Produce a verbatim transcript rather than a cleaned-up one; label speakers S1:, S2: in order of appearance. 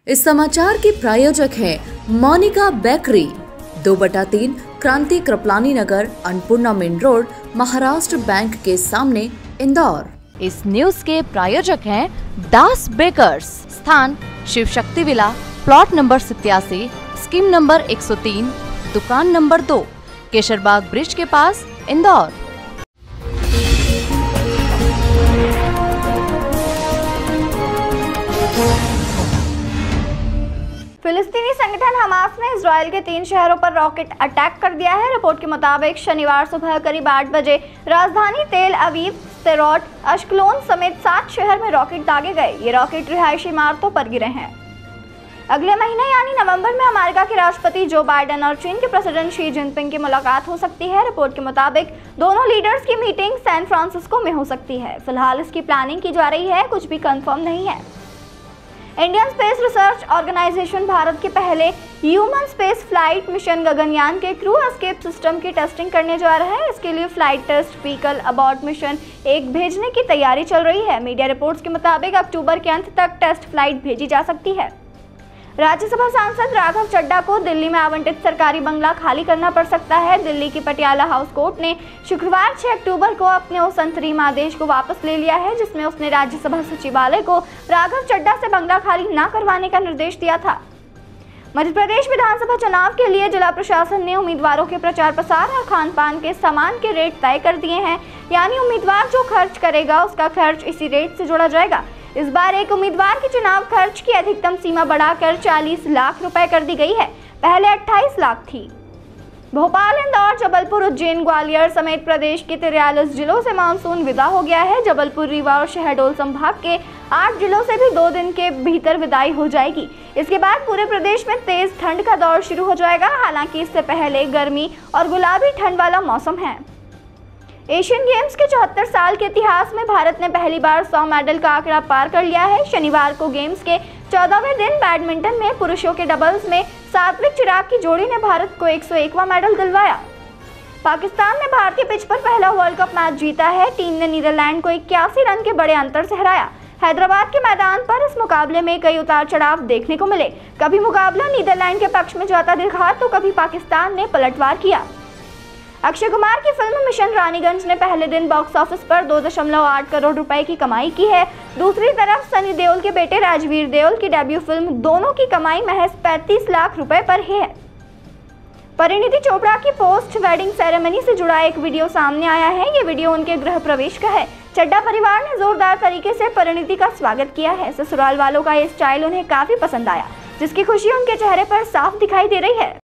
S1: इस समाचार की प्रायोजक है मोनिका बेकरी, दो बटा तीन Kranti Kripalani Nagar, Annapurna main road, Maharashtra bank के सामने, इंदौर।
S2: इस न्यूज के प्रायोजक हैं दास बेकर्स, स्थान Shiv Shakti villa, plot number सत्यासी, स्कीम नंबर एक सौ तीन, दुकान नंबर दो, केशरबाग ब्रिज के पास, इंदौर।
S3: फिलिस्तीनी संगठन हमास ने इजराइल के तीन शहरों पर रॉकेट अटैक कर दिया है। रिपोर्ट के मुताबिक शनिवार सुबह करीब आठ बजे राजधानी तेल अवीव, स्टेरोट, अश्कलोन समेत सात शहर में रॉकेट दागे गए। ये रॉकेट रिहायशी इमारतों पर गिरे हैं। अगले महीने यानी नवंबर में अमेरिका के राष्ट्रपति जो बाइडेन और चीन के प्रेसिडेंट शी जिनपिंग की मुलाकात हो सकती है। रिपोर्ट के मुताबिक दोनों लीडर्स की मीटिंग सैन फ्रांसिस्को में हो सकती है। फिलहाल इसकी प्लानिंग की जा रही है, कुछ भी कंफर्म नहीं है। Indian space research organisation Bharat के पहले human space flight mission Gaganyaan के क्रू एस्केप सिस्टम की टेस्टिंग करने जा रहा है। इसके लिए flight test vehicle abort mission एक भेजने की तैयारी चल रही है। मीडिया रिपोर्ट्स के मुताबिक अक्टूबर के अंत तक टेस्ट फ्लाइट भेजी जा सकती है। राज्यसभा सांसद राघव चड्ढा को दिल्ली में आवंटित सरकारी बंगला खाली करना पड़ सकता है। दिल्ली की पटियाला हाउस कोर्ट ने शुक्रवार छह अक्टूबर को अपने उस अंतरिम आदेश को वापस ले लिया है, जिसमें उसने राज्यसभा सचिवालय को राघव चड्ढा से बंगला खाली न करवाने का निर्देश दिया था। मध्य प्रदेश विधानसभा चुनाव के लिए जिला प्रशासन ने उम्मीदवारों के प्रचार प्रसार और खान पान के सामान के रेट तय कर दिए हैं, यानी उम्मीदवार जो खर्च करेगा उसका खर्च इसी रेट से जोड़ा जाएगा। इस बार एक उम्मीदवार के चुनाव खर्च की अधिकतम सीमा बढ़ाकर चालीस लाख रुपए कर दी गई है, पहले अट्ठाईस लाख थी। भोपाल, इंदौर, जबलपुर, उज्जैन, ग्वालियर समेत प्रदेश के तिरालीस जिलों से मानसून विदा हो गया है। जबलपुर, रीवा और शहडोल संभाग के आठ जिलों से भी दो दिन के भीतर विदाई हो जाएगी। इसके बाद पूरे प्रदेश में तेज ठंड का दौर शुरू हो जाएगा। हालांकि इससे पहले गर्मी और गुलाबी ठंड वाला मौसम है। एशियन गेम्स के चौहत्तर साल के इतिहास में भारत ने पहली बार सौ मेडल का आंकड़ा पार कर लिया है। शनिवार को गेम्स के चौदहवें दिन बैडमिंटन में पुरुषों के डबल्स में सात्विक चिराग की जोड़ी ने भारत को एक सौ एकवां मेडल दिलवाया। पाकिस्तान ने भारतीय पिच पर पहला वर्ल्ड कप मैच जीता है। टीम ने नीदरलैंड को इक्यासी रन के बड़े अंतर से हराया। हैदराबाद के मैदान पर इस मुकाबले में कई उतार चढ़ाव देखने को मिले। कभी मुकाबला नीदरलैंड के पक्ष में जाता दिखा तो कभी पाकिस्तान ने पलटवार किया। अक्षय कुमार की फिल्म मिशन रानीगंज ने पहले दिन बॉक्स ऑफिस पर दो दशमलव आठ करोड़ रुपए की कमाई की है। दूसरी तरफ सनी देओल के बेटे राजवीर देओल की डेब्यू फिल्म दोनों की कमाई महज पैंतीस लाख रुपए पर है। परिणीति चोपड़ा की पोस्ट वेडिंग सेरेमनी से जुड़ा एक वीडियो सामने आया है। ये वीडियो उनके गृह प्रवेश का है। चड्ढा परिवार ने जोरदार तरीके से परिणीति का स्वागत किया है। ससुराल वालों का ये स्टाइल उन्हें काफी पसंद आया, जिसकी खुशी उनके चेहरे पर साफ दिखाई दे रही है।